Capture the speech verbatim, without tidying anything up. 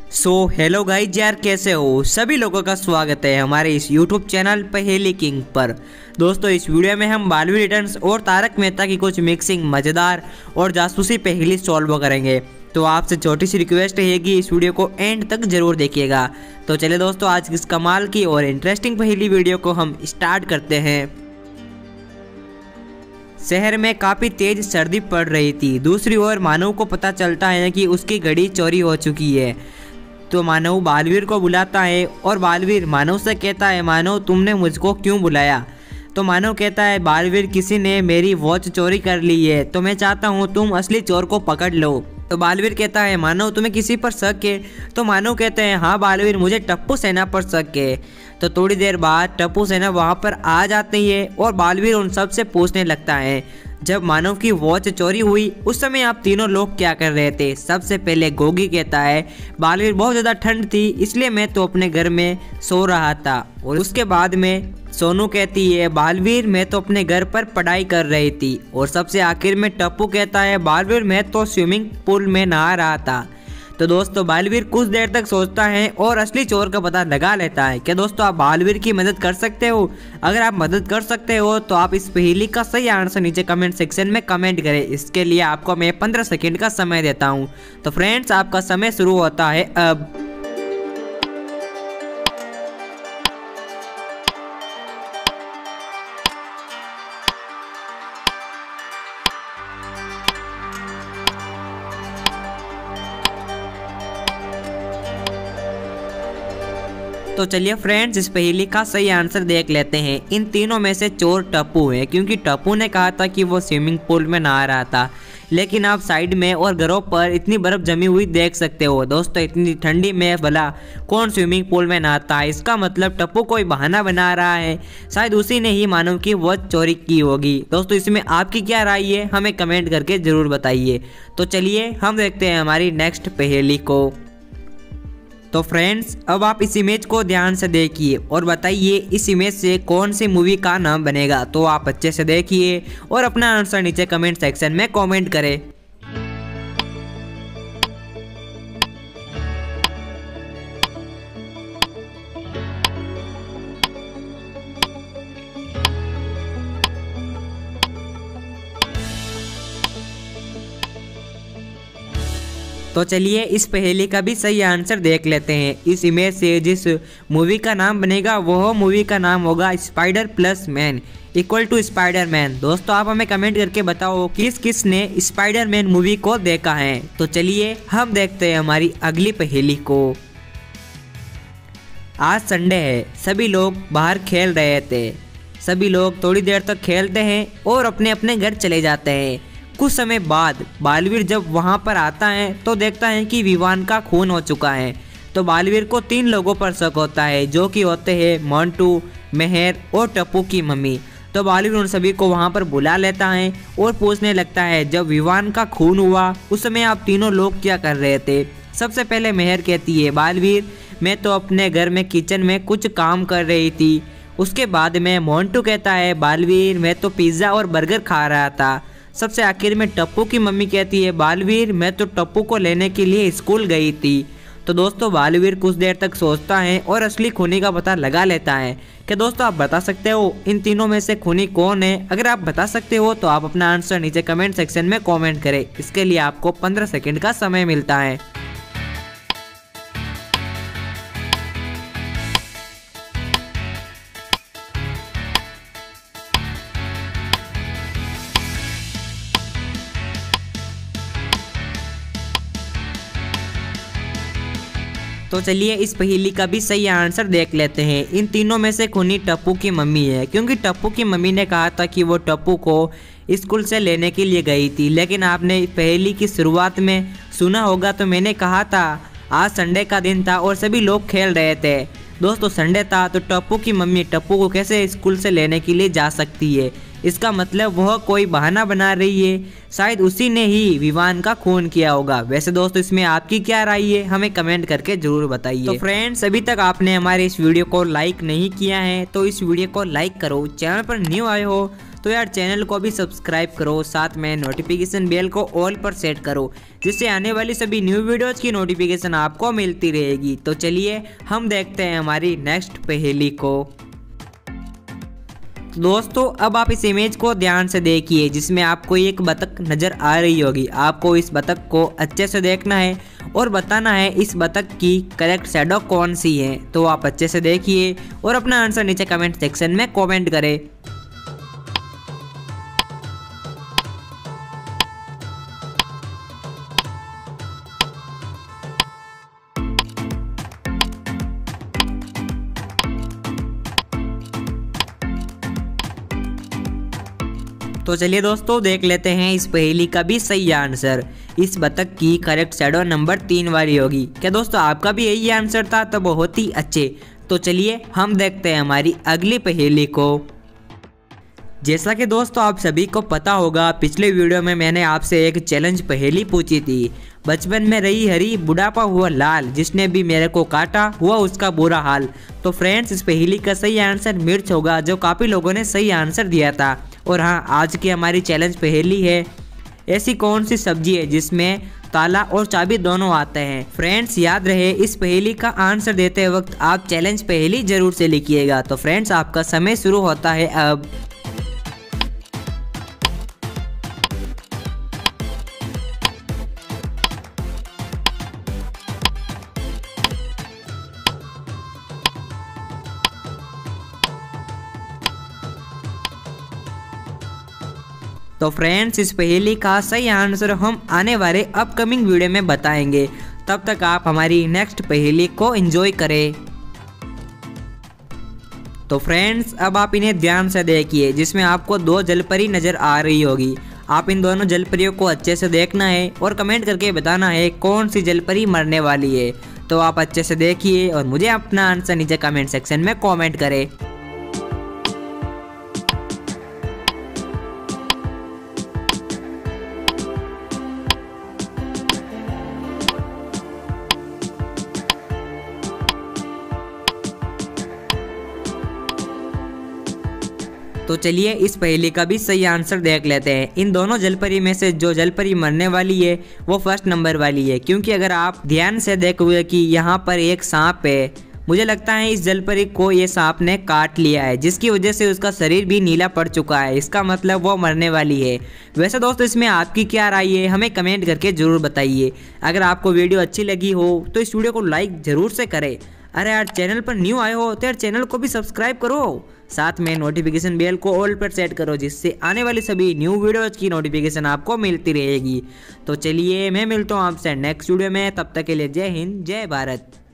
So hello guys यार, कैसे हो? सभी लोगों का स्वागत है हमारे इस यूट्यूब चैनल पहेली किंग पर। दोस्तों, इस वीडियो में हम बालवीर रिटर्न्स और तारक मेहता की कुछ मिक्सिंग मज़ेदार और जासूसी पहेली सॉल्व करेंगे। तो आपसे छोटी सी रिक्वेस्ट है कि इस वीडियो को एंड तक जरूर देखिएगा। तो चलिए दोस्तों, आज इस कमाल की और इंटरेस्टिंग पहेली वीडियो को हम स्टार्ट करते हैं। शहर में काफ़ी तेज सर्दी पड़ रही थी। दूसरी ओर मानव को पता चलता है कि उसकी घड़ी चोरी हो चुकी है। तो मानव बालवीर को बुलाता है और बालवीर मानव से कहता है, मानव तुमने मुझको क्यों बुलाया? तो मानव कहता है, बालवीर किसी ने मेरी वॉच चोरी कर ली है, तो मैं चाहता हूँ तुम असली चोर को पकड़ लो। तो बालवीर कहता है, मानव तुम्हें किसी पर शक है? तो मानव कहते हैं, हाँ बालवीर, मुझे टप्पू सेना पर शक है। तो थोड़ी देर बाद टप्पू सेना वहाँ पर आ जाती है और बालवीर उन सब से पूछने लगता है, जब मानव की वॉच चोरी हुई उस समय आप तीनों लोग क्या कर रहे थे? सबसे पहले गोगी कहता है, बालवीर बहुत ज़्यादा ठंड थी इसलिए मैं तो अपने घर में सो रहा था। और उसके बाद में सोनू कहती है, बालवीर मैं तो अपने घर पर पढ़ाई कर रही थी। और सबसे आखिर में टप्पू कहता है, बालवीर मैं तो स्विमिंग पूल में नहा रहा था। तो दोस्तों, बालवीर कुछ देर तक सोचता है और असली चोर का पता लगा लेता है। क्या दोस्तों, आप बालवीर की मदद कर सकते हो? अगर आप मदद कर सकते हो तो आप इस पहेली का सही आंसर नीचे कमेंट सेक्शन में कमेंट करें। इसके लिए आपको मैं पंद्रह सेकंड का समय देता हूं। तो फ्रेंड्स, आपका समय शुरू होता है अब। तो चलिए फ्रेंड्स, इस पहेली का सही आंसर देख लेते हैं। इन तीनों में से चोर टप्पू है, क्योंकि टप्पू ने कहा था कि वो स्विमिंग पूल में नहा रहा था। लेकिन आप साइड में और घरों पर इतनी बर्फ जमी हुई देख सकते हो। दोस्तों, इतनी ठंडी में भला कौन स्विमिंग पूल में नहाता है? इसका मतलब टप्पू कोई बहाना बना रहा है। शायद उसी ने ही मानव की वॉच चोरी की होगी। दोस्तों, इसमें आपकी क्या राय है? हमें कमेंट करके ज़रूर बताइए। तो चलिए हम देखते हैं हमारी नेक्स्ट पहेली को। तो फ्रेंड्स, अब आप इस इमेज को ध्यान से देखिए और बताइए इस इमेज से कौन सी मूवी का नाम बनेगा। तो आप अच्छे से देखिए और अपना आंसर नीचे कमेंट सेक्शन में कमेंट करें। तो चलिए इस पहेली का भी सही आंसर देख लेते हैं। इस इमेज से जिस मूवी का नाम बनेगा वह मूवी का नाम होगा spider plus man equal to spider man. दोस्तों, आप हमें कमेंट करके बताओ किस किस ने स्पाइडर मैन मूवी को देखा है। तो चलिए हम देखते हैं हमारी अगली पहेली को। आज संडे है, सभी लोग बाहर खेल रहे थे। सभी लोग थोड़ी देर तक खेलते हैं और अपने अपने घर चले जाते हैं। कुछ समय बाद बालवीर जब वहाँ पर आता है तो देखता है कि विवान का खून हो चुका है। तो बालवीर को तीन लोगों पर शक होता है, जो कि होते हैं मोंटू, मेहर और टप्पू की मम्मी। तो बालवीर उन सभी को वहाँ पर बुला लेता है और पूछने लगता है, जब विवान का खून हुआ उस समय आप तीनों लोग क्या कर रहे थे? सबसे पहले मेहर कहती है, बालवीर मैं तो अपने घर में किचन में कुछ काम कर रही थी। उसके बाद में मोंटू कहता है, बालवीर मैं तो पिज़्ज़ा और बर्गर खा रहा था। सबसे आखिर में टप्पू की मम्मी कहती है, बालवीर मैं तो टप्पू को लेने के लिए स्कूल गई थी। तो दोस्तों, बालवीर कुछ देर तक सोचता है और असली खूनी का पता लगा लेता है। क्या दोस्तों, आप बता सकते हो इन तीनों में से खूनी कौन है? अगर आप बता सकते हो तो आप अपना आंसर नीचे कमेंट सेक्शन में कमेंट करें। इसके लिए आपको पंद्रह सेकंड का समय मिलता है। तो चलिए इस पहेली का भी सही आंसर देख लेते हैं। इन तीनों में से खूनी टप्पू की मम्मी है, क्योंकि टप्पू की मम्मी ने कहा था कि वो टप्पू को स्कूल से लेने के लिए गई थी। लेकिन आपने पहेली की शुरुआत में सुना होगा तो मैंने कहा था आज संडे का दिन था और सभी लोग खेल रहे थे। दोस्तों, संडे था तो टप्पू की मम्मी टप्पू को कैसे स्कूल से लेने के लिए जा सकती है? इसका मतलब वह कोई बहाना बना रही है। शायद उसी ने ही विवान का खून किया होगा। वैसे दोस्तों, इसमें आपकी क्या राय है? हमें कमेंट करके जरूर बताइए। तो फ्रेंड्स, अभी तक आपने हमारे इस वीडियो को लाइक नहीं किया है तो इस वीडियो को लाइक करो। चैनल पर न्यू आए हो तो यार चैनल को भी सब्सक्राइब करो, साथ में नोटिफिकेशन बेल को ऑल पर सेट करो, जिससे आने वाली सभी न्यू वीडियोज़ की नोटिफिकेशन आपको मिलती रहेगी। तो चलिए हम देखते हैं हमारी नेक्स्ट पहेली को। दोस्तों अब आप इस इमेज को ध्यान से देखिए, जिसमें आपको एक बतख नज़र आ रही होगी। आपको इस बतख को अच्छे से देखना है और बताना है इस बतख की करेक्ट शैडो कौन सी है। तो आप अच्छे से देखिए और अपना आंसर नीचे कमेंट सेक्शन में कमेंट करें। तो चलिए दोस्तों देख लेते हैं इस पहेली का भी सही आंसर। इस बतख की करेक्ट शैडो नंबर तीन वाली होगी। क्या दोस्तों आपका भी यही आंसर था? तो बहुत ही अच्छे। तो चलिए हम देखते हैं हमारी अगली पहेली को। जैसा कि दोस्तों आप सभी को पता होगा, पिछले वीडियो में मैंने आपसे एक चैलेंज पहेली पूछी थी। बचपन में रही हरी बुढ़ापा हुआ लाल, जिसने भी मेरे को काटा हुआ उसका बुरा हाल। तो फ्रेंड्स इस पहेली का सही आंसर मिर्च होगा, जो काफ़ी लोगों ने सही आंसर दिया था। और हाँ, आज की हमारी चैलेंज पहेली है, ऐसी कौन सी सब्जी है जिसमें ताला और चाबी दोनों आते हैं। फ्रेंड्स याद रहे, इस पहेली का आंसर देते वक्त आप चैलेंज पहेली जरूर से लिखिएगा। तो फ्रेंड्स आपका समय शुरू होता है अब। तो फ्रेंड्स इस पहेली का सही आंसर हम आने वाले अपकमिंग वीडियो में बताएंगे। तब तक आप हमारी नेक्स्ट पहेली को एंजॉय करें। तो फ्रेंड्स अब आप इन्हें ध्यान से देखिए, जिसमें आपको दो जलपरी नज़र आ रही होगी। आप इन दोनों जलपरियों को अच्छे से देखना है और कमेंट करके बताना है कौन सी जलपरी मरने वाली है। तो आप अच्छे से देखिए और मुझे अपना आंसर नीचे कमेंट सेक्शन में कॉमेंट करें। तो चलिए इस पहेली का भी सही आंसर देख लेते हैं। इन दोनों जलपरी में से जो जलपरी मरने वाली है वो फर्स्ट नंबर वाली है, क्योंकि अगर आप ध्यान से देखोगे कि यहाँ पर एक सांप है, मुझे लगता है इस जलपरी को ये सांप ने काट लिया है, जिसकी वजह से उसका शरीर भी नीला पड़ चुका है। इसका मतलब वो मरने वाली है। वैसे दोस्तों इसमें आपकी क्या राय है, हमें कमेंट करके ज़रूर बताइए। अगर आपको वीडियो अच्छी लगी हो तो इस वीडियो को लाइक ज़रूर से करें। अरे यार चैनल पर न्यू आए हो तो यार चैनल को भी सब्सक्राइब करो, साथ में नोटिफिकेशन बेल को ऑल पर सेट करो, जिससे आने वाली सभी न्यू वीडियोज़ की नोटिफिकेशन आपको मिलती रहेगी। तो चलिए मैं मिलता हूँ आपसे नेक्स्ट वीडियो में, तब तक के लिए जय हिंद जय भारत।